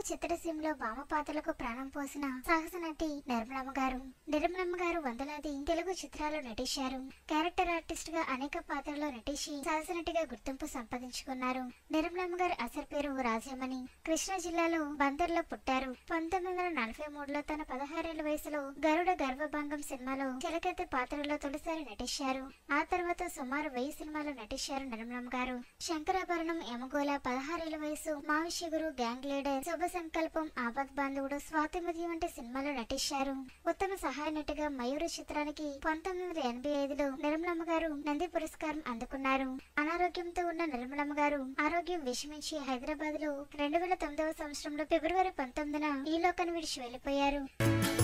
చిత్తడిసీమలో భామ పాత్రలకు ప్రాణం పోసిన సాహస నటి నిర్మలమ్మ గారు. నిర్మలమ్మ గారు వందలాది తెలుగు చిత్రాల్లో నటించారు. క్యారెక్టర్ ఆర్టిస్ట్ గా అనేక పాత్రల్లో నటించి సాహస నటిగా గుర్తింపు సంపాదించుకున్నారు. నిర్మలమ్మ గారి అసలు పేరు రాజమణి. కృష్ణా జిల్లాలో బందర్లో పుట్టారు. 1943లో తన 16 ఏళ్ల వయసులో గరుడ గర్వభంగం సినిమాలో చిలకెత్తి పాత్రలో తొలిసారి నటించారు. ఆ తర్వాత సుమారు 1000 సినిమాల్లో నటించారు నిర్మలమ్మ గారు. శంకరాభరణం, యమగోళ, 16 ఏళ్ల వయసు, మావిషిగురు, గ్యాంగ్ లీడర్, శుభ సంకల్పం, ఆపద్ బాంధవుడు, స్వాతిమతి వంటి సినిమాలో నటించారు. ఉత్తమ సహాయ నటిగా మయూరి చిత్రానికి 1985లో నిర్మలమ్మ గారు నంది పురస్కారం అందుకున్నారు. అనారోగ్యంతో ఉన్న నిర్మలమ్మ గారు ఆరోగ్యం విషమించి హైదరాబాద్ లో 2009వ సంవత్సరంలో ఫిబ్రవరి 19న ఈ లోకాన్ని విడిచి వెళ్లిపోయారు.